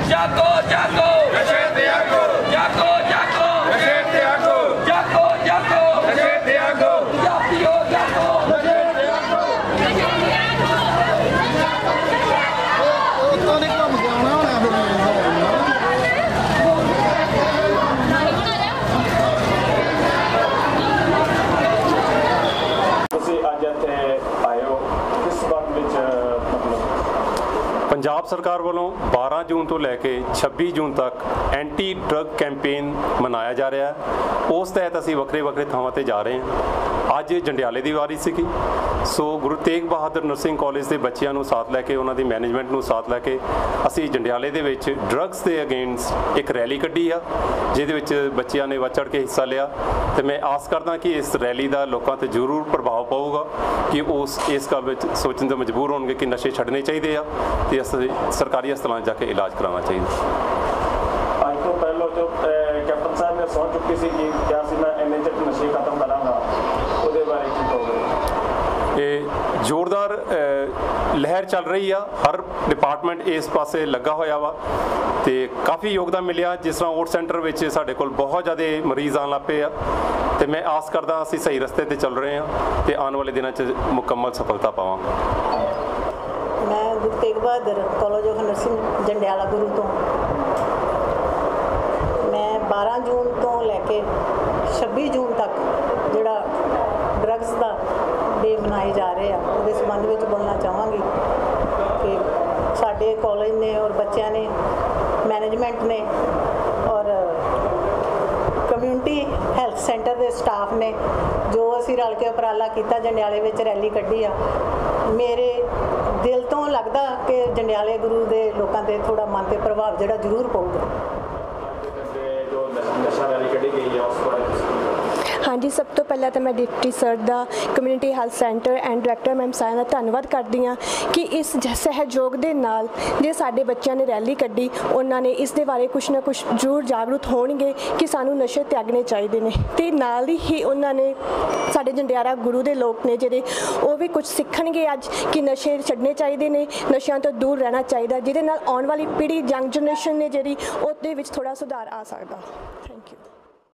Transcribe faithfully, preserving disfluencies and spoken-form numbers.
ਜਾਗੋ ਜਾਗੋ ਨਸ਼ੇ ਤਿਆਗੋ ਜਾਗੋ ਜਾਗੋ ਨਸ਼ੇ ਤਿਆਗੋ ਜਾਗੋ ਜਾਗੋ ਨਸ਼ੇ ਤਿਆਗੋ ਪੰਜਾਬੀਓ ਜਾਗੋ ਨਸ਼ੇ ਤਿਆਗੋ ਉਤੋਂ ਦੀ ਘੁੰਮ ਕੇ ਆਉਣਾ ਹੋਣਾ ਫਿਰ पंजाब सरकार वालों बारह जून तो लैके छब्बीस जून तक एंटी ड्रग कैंपेन मनाया जा रहा है। उस तहत असी वक्रे वक्रे थावां ते जा रहे हैं। अज जंडियाले की वारी सी, सो गुरु तेग बहादुर नर्सिंग कॉलेज के बच्चों साथ लैके उन्होंने मैनेजमेंट को साथ लैके असी जंडियाले दे विच ड्रग्स के अगेंस्ट एक रैली कड्ढी आ, जिहदे बच्चों ने वध चढ़ के हिस्सा लिया। तो मैं आस करदा कि इस रैली का लोगों पर जरूर प्रभाव पऊगा कि उस इस गल में सोचने तो मजबूर होंगे कि नशे छड्डने चाहिए आ ते सरकारी हस्पताल जाके इलाज कराना चाहिए। अज तो पहले जो कैप्टन साहब ने सौं चुकी सी कि क्या सी मैं इन्ने चिर नशे खत्म करांगा, उसदे बारे की कहोगे? ये जोरदार लहर चल रही आ, हर डिपार्टमेंट इस पासे लगा होया वा ते काफ़ी योगदान मिलिया। जिस तरह ओट सेंटर में साढ़े कोल बहुत ज़्यादा मरीज़ आन लग पे आ ते मैं आस करदा असीं सही रस्ते ते चल रहे हैं ते आने वाले दिनों च मुकम्मल सफलता पावांगे। मैं Guru Tegh Bahadur college of nursing Jandiala Guru तो मैं बारह जून तो लैके छब्बीस जून तक जोड़ा ड्रग्स का डे मनाए जा रहे हैं उस संबंध में बोलना चाहूँगी कि साढ़े कॉलेज ने और बच्चों ने मैनेजमेंट ने और कम्यूनिटी हैल्थ सेंटर के स्टाफ ने जो असी रल के उपराला किया जंडियाले में रैली कड्ढी आ, मेरे दिल तो लगता कि जंडियाले गुरु के लोगों के थोड़ा मन पर प्रभाव जोड़ा जरूर पऊगा। हाँ जी, सब तो पहला तो मैं डिप्टी सर का community health centre and director ma'am सारा का धन्यवाद करती हाँ कि इस सहयोग के नाल जो साडे बच्चों ने रैली कड्ढी उन्होंने इस दे बारे कुछ ना कुछ जरूर जागरूक होणगे कि सानू नशे त्यागने चाहिए ने ते नाल ही उन्होंने साडे जंडियाला गुरु के लोग ने जिहड़े वो भी कुछ सीखणगे अज कि नशे छड्डने चाहिए ने, नशियां तो दूर रहना चाहिए, जिहदे नाल आने वाली पीढ़ी यंग जनरेशन ने जिहड़ी उहदे विच थोड़ा सुधार आ सकदा। Thank you.